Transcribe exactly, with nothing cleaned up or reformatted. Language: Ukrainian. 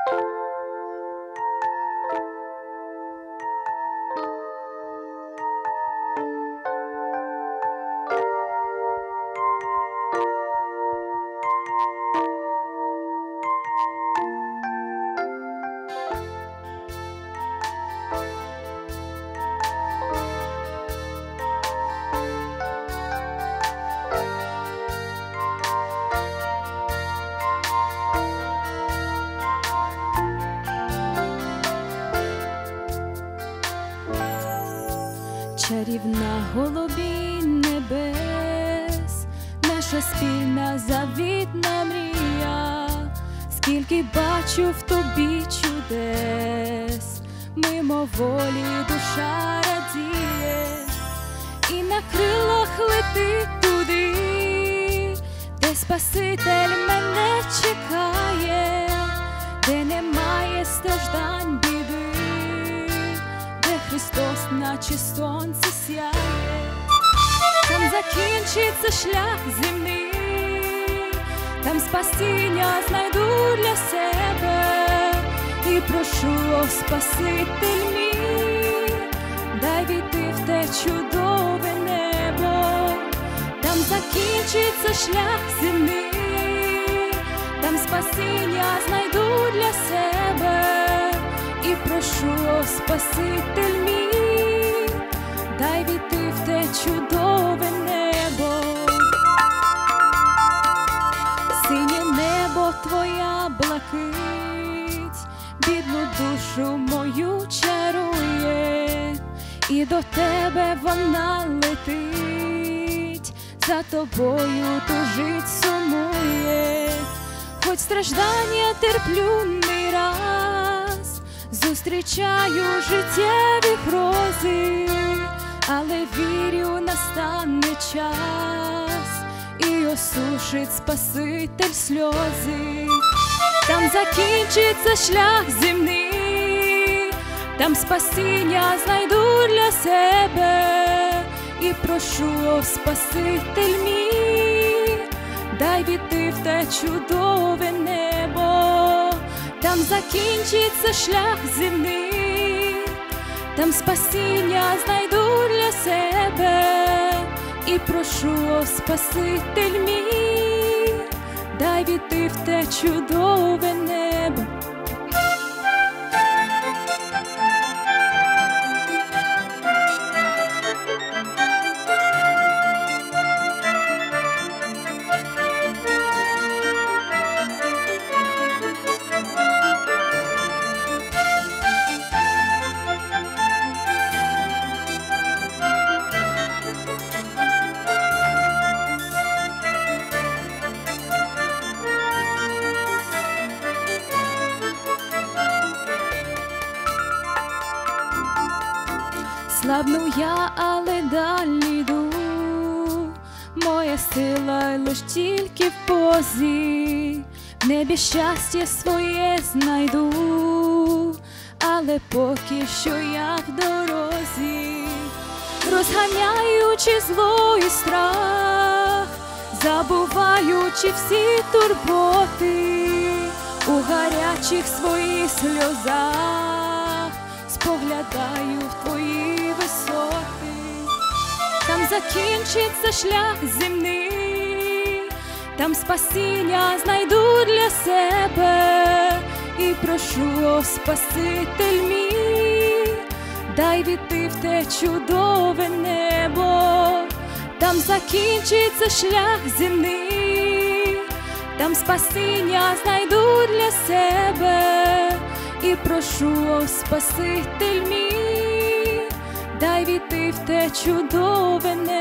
Чарівна голубінь небес, наша спільна завітна мрія, скільки бачу в тобі чудес, мимоволі душа радіє, і на крилах летить туди, де Спаситель мене чекає, де немає страждань, біди, Христос, наче сонце сяє. Там закінчиться шлях земний, там спасіння знайду для себе, і прошу, о Спаситель мій, дай війти в те чудове небо. Там закінчиться шлях земний, там спасіння знайду для себе, і прошу, о Спаситель мій, дай війти в те чудове небо. Синє небо, твоя блакить, бідну душу мою чарує, і до тебе вона летить, за тобою тужить, сумує. Хоч страждання терплю не раз, зустрічаю життєві грози, але вірю, настане час, і осушить Спаситель сльози. Там закінчиться шлях земний, там спасіння знайду для себе, і прошу, о Спаситель мій, дай війти в те чудове небо. Там закінчиться шлях земний, там спасіння знайду для себе, і прошу, о Спаситель мій, дай війти в те чудове небо. Слабну я, але далі йду, моя сила лиш тільки в позі, в небі щастя своє знайду, але поки що я в дорозі, розганяючи зло і страх, забуваючи всі турботи, у гарячих своїх сльозах споглядаю в твої висоти. Там закінчиться шлях земний, там спасіння знайду для себе, і прошу, о Спаситель мій, дай війти в те чудове небо. Там закінчиться шлях земний, там спасіння знайду для себе, і прошу, о Спаситель мій, дай війти в те чудове небо.